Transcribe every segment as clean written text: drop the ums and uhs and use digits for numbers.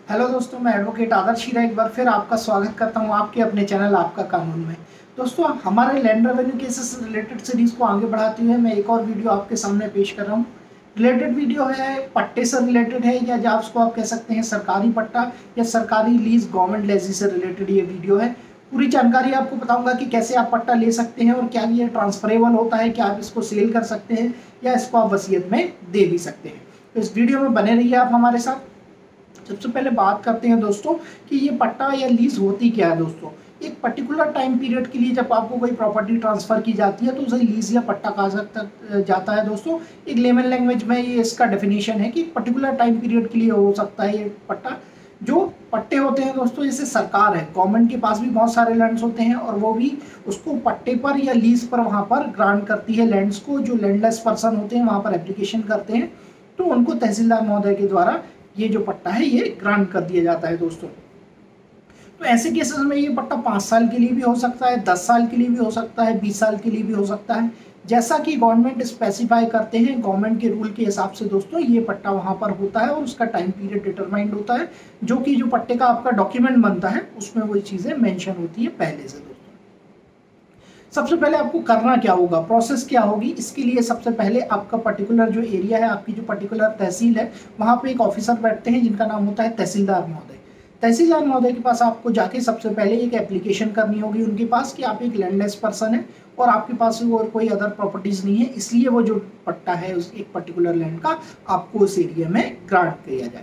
Hello दोस्तों, मैं advocate आदर्श हीरा एक बार फिर आपका स्वागत करता हूं आपके अपने चैनल आपका कानून में। दोस्तों, हमारे लैंड रेवेन्यू केसेस से रिलेटेड सीरीज को आगे बढ़ाते हुए मैं एक और वीडियो आपके सामने पेश कर रहा हूं। रिलेटेड वीडियो है, पट्टे से रिलेटेड है या जहाँ उसको आप कह सकते हैं सरकारी पट्टा या सरकारी लीज गवर्नमेंट लेजी से रिलेटेड ये वीडियो है। पूरी जानकारी आपको बताऊंगा कि कैसे आप पट्टा ले सकते हैं और क्या ये ट्रांसफरेबल होता है, क्या आप इसको सेल कर सकते हैं या इसको आप वसीयत में दे भी सकते हैं। तो इस वीडियो में बने रहिए आप हमारे साथ। सबसे पहले बात करते हैं दोस्तों कि ये पट्टा या लीज होती क्या है। दोस्तों, एक पर्टिकुलर टाइम पीरियड के लिए जब आपको कोई प्रॉपर्टी ट्रांसफर की जाती है तो उसे लीज या पट्टा कहा जाता है। दोस्तों, एक लेमन लैंग्वेज में ये इसका डेफिनेशन है कि पर्टिकुलर टाइम पीरियड के लिए हो सकता है ये पट्टा। जो पट्टे होते हैं दोस्तों, जैसे सरकार है, गवर्नमेंट के पास भी बहुत सारे लैंड्स होते हैं और वो भी उसको पट्टे पर या लीज पर वहाँ पर ग्रांट करती है लैंड्स को। जो लैंडलेस पर्सन होते हैं वहाँ पर एप्लीकेशन करते हैं तो उनको तहसीलदार महोदय के द्वारा ये जो पट्टा है ये ग्रांट कर दिया जाता है। दोस्तों, तो ऐसे केसेस में ये पट्टा 5 साल के लिए भी हो सकता है, 10 साल के लिए भी हो सकता है, 20 साल के लिए भी हो सकता है। जैसा कि गवर्नमेंट स्पेसिफाई करते हैं, गवर्नमेंट के रूल के हिसाब से दोस्तों ये पट्टा वहाँ पर होता है और उसका टाइम पीरियड डिटरमाइंड होता है, जो कि जो पट्टे का आपका डॉक्यूमेंट बनता है उसमें वो चीज़ें मेंशन होती है पहले से। दोस्तों, सबसे पहले आपको करना क्या होगा, प्रोसेस क्या होगी, इसके लिए सबसे पहले आपका पर्टिकुलर जो एरिया है, आपकी जो पर्टिकुलर तहसील है, वहाँ पे एक ऑफिसर बैठते हैं जिनका नाम होता है तहसीलदार महोदय। तहसीलदार महोदय के पास आपको जाके सबसे पहले एक एप्लीकेशन करनी होगी उनके पास कि आप एक लैंडलेस पर्सन है और आपके पास और कोई अदर प्रॉपर्टीज नहीं है, इसलिए वो जो पट्टा है उस एक पर्टिकुलर लैंड का आपको उस एरिया में ग्रांट किया जाए।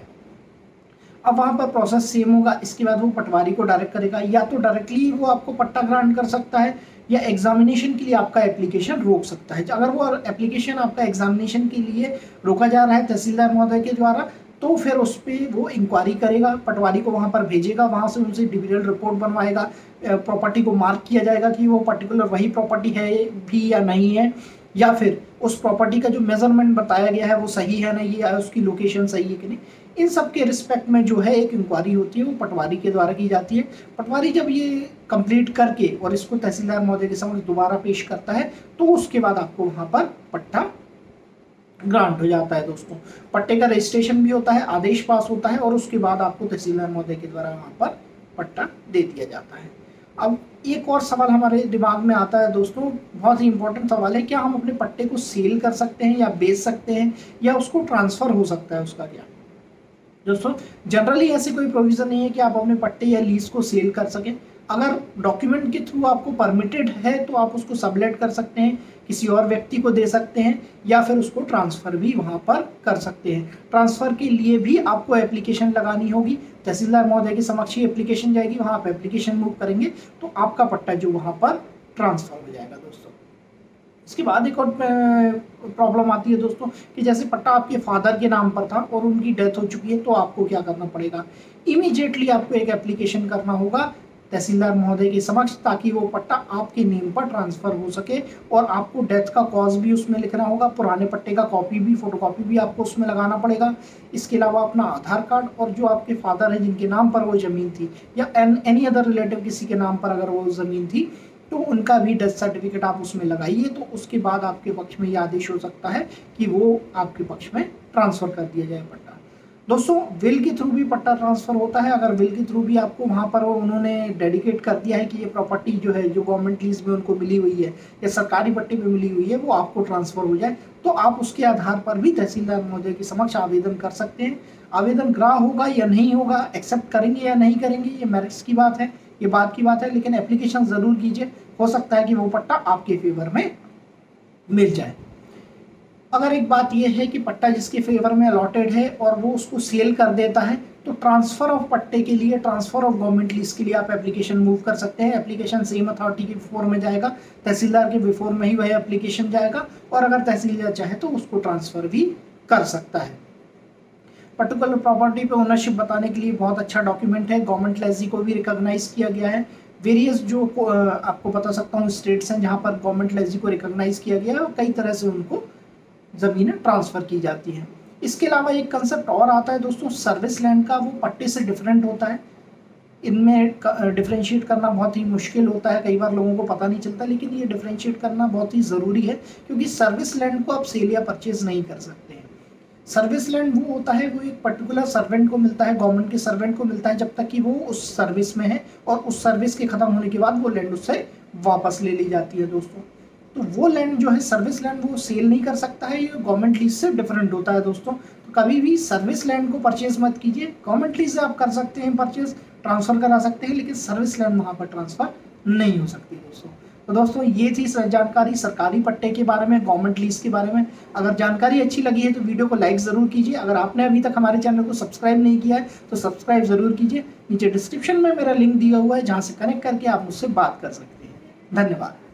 अब वहाँ पर प्रोसेस सेम होगा। इसके बाद वो पटवारी को डायरेक्ट करेगा, या तो डायरेक्टली वो आपको पट्टा ग्रांट कर सकता है या एग्जामिनेशन के लिए आपका एप्लीकेशन रोक सकता है। अगर वो एप्लीकेशन आपका एग्जामिनेशन के लिए रोका जा रहा है तहसीलदार महोदय के द्वारा, तो फिर उस पर वो इंक्वायरी करेगा, पटवारी को वहाँ पर भेजेगा, वहाँ से उनसे डिविजनल रिपोर्ट बनवाएगा, प्रॉपर्टी को मार्क किया जाएगा कि वो पर्टिकुलर वही प्रॉपर्टी है भी या नहीं है, या फिर उस प्रॉपर्टी का जो मेजरमेंट बताया गया है वो सही है नहीं, या उसकी लोकेशन सही है कि नहीं। इन सब के रिस्पेक्ट में जो है एक इंक्वायरी होती है वो पटवारी के द्वारा की जाती है। पटवारी जब ये कंप्लीट करके और इसको तहसीलदार महोदय के समक्ष दोबारा पेश करता है तो उसके बाद आपको वहाँ पर पट्टा ग्रांट हो जाता है। दोस्तों, पट्टे का रजिस्ट्रेशन भी होता है, आदेश पास होता है और उसके बाद आपको तहसीलदार महोदय के द्वारा वहाँ पर पट्टा दे दिया जाता है। अब एक और सवाल हमारे दिमाग में आता है दोस्तों, बहुत ही इंपॉर्टेंट सवाल है, क्या हम अपने पट्टे को सेल कर सकते हैं या बेच सकते हैं या उसको ट्रांसफर हो सकता है, उसका क्या। दोस्तों, जनरली ऐसे कोई प्रोविजन नहीं है कि आप अपने पट्टे या लीज को सेल कर सकें। अगर डॉक्यूमेंट के थ्रू आपको परमिटेड है तो आप उसको सबलेट कर सकते हैं, किसी और व्यक्ति को दे सकते हैं या फिर उसको ट्रांसफ़र भी वहाँ पर कर सकते हैं। ट्रांसफ़र के लिए भी आपको एप्लीकेशन लगानी होगी, तहसीलदार महोदय के समक्ष ही एप्लीकेशन जाएगी, वहाँ आप एप्लीकेशन मूव करेंगे तो आपका पट्टा जो वहाँ पर ट्रांसफ़र हो जाएगा। दोस्तों, इसके बाद एक और प्रॉब्लम आती है दोस्तों कि जैसे पट्टा आपके फादर के नाम पर था और उनकी डेथ हो चुकी है तो आपको क्या करना पड़ेगा। इमीडिएटली आपको एक एप्लीकेशन करना होगा तहसीलदार महोदय के समक्ष, ताकि वो पट्टा आपके नेम पर ट्रांसफर हो सके और आपको डेथ का कॉज भी उसमें लिखना होगा, पुराने पट्टे का कॉपी भी, फोटोकॉपी भी आपको उसमें लगाना पड़ेगा। इसके अलावा अपना आधार कार्ड और जो आपके फादर है जिनके नाम पर वो ज़मीन थी या एनी अदर रिलेटिव किसी के नाम पर अगर वो ज़मीन थी तो उनका भी डेथ सर्टिफिकेट आप उसमें लगाइए, तो उसके बाद आपके पक्ष में ये आदेश हो सकता है कि वो आपके पक्ष में ट्रांसफ़र कर दिया जाए पट्टा। दोस्तों, विल के थ्रू भी पट्टा ट्रांसफ़र होता है। अगर विल के थ्रू भी आपको वहाँ पर उन्होंने डेडिकेट कर दिया है कि ये प्रॉपर्टी जो है जो गवर्नमेंट लीज में उनको मिली हुई है या सरकारी पट्टे में मिली हुई है वो आपको ट्रांसफ़र हो जाए, तो आप उसके आधार पर भी तहसीलदार महोदय के समक्ष आवेदन कर सकते हैं। आवेदन ग्राह्य होगा या नहीं होगा, एक्सेप्ट करेंगे या नहीं करेंगे, ये मेरिट्स की बात है, ये बात की बात है, लेकिन एप्लीकेशन ज़रूर कीजिए, हो सकता है कि वो पट्टा आपके फेवर में मिल जाए। अगर एक बात यह है कि पट्टा जिसके फेवर में अलॉटेड है और वो उसको सेल कर देता है तो ट्रांसफ़र ऑफ पट्टे के लिए, ट्रांसफ़र ऑफ गवर्नमेंट लीज के लिए आप एप्लीकेशन मूव कर सकते हैं। एप्लीकेशन सेम अथॉरिटी के बिफोर में जाएगा, तहसीलदार के बिफोर में ही वह एप्लीकेशन जाएगा और अगर तहसीलदार चाहे तो उसको ट्रांसफ़र भी कर सकता है। पर्टिकुलर प्रॉपर्टी पे ओनरशिप बताने के लिए बहुत अच्छा डॉक्यूमेंट है, गवर्नमेंट लेजी को भी रिकॉग्नाइज किया गया है। वेरियस जो आपको बता सकता हूँ स्टेट्स हैं जहाँ पर गवर्नमेंट लेजी को रिकॉग्नाइज किया गया है और कई तरह से उनको ज़मीनें ट्रांसफ़र की जाती हैं। इसके अलावा एक कंसेप्ट और आता है दोस्तों सर्विस लैंड का, वो पट्टे से डिफरेंट होता है। इनमें डिफरेंशिएट करना बहुत ही मुश्किल होता है, कई बार लोगों को पता नहीं चलता, लेकिन ये डिफरेंशिएट करना बहुत ही ज़रूरी है क्योंकि सर्विस लैंड को आप सेल या परचेज नहीं कर सकते हैं। सर्विस लैंड वो होता है, वो एक पर्टिकुलर सर्वेंट को मिलता है, गवर्नमेंट के सर्वेंट को मिलता है, जब तक कि वो उस सर्विस में है, और उस सर्विस के खत्म होने के बाद वो लैंड उससे वापस ले ली जाती है दोस्तों। तो वो लैंड जो है सर्विस लैंड, वो सेल नहीं कर सकता है, ये गवर्नमेंट लीज से डिफरेंट होता है दोस्तों। तो कभी भी सर्विस लैंड को परचेज मत कीजिए। गवर्नमेंट लीज से आप कर सकते हैं परचेज, ट्रांसफर करा सकते हैं, लेकिन सर्विस लैंड वहाँ पर ट्रांसफर नहीं हो सकती दोस्तों। तो दोस्तों ये थी जानकारी सरकारी पट्टे के बारे में, गवर्नमेंट लीज के बारे में। अगर जानकारी अच्छी लगी है तो वीडियो को लाइक ज़रूर कीजिए। अगर आपने अभी तक हमारे चैनल को सब्सक्राइब नहीं किया है तो सब्सक्राइब ज़रूर कीजिए। नीचे डिस्क्रिप्शन में मेरा लिंक दिया हुआ है, जहाँ से कनेक्ट करके आप मुझसे बात कर सकते हैं। धन्यवाद।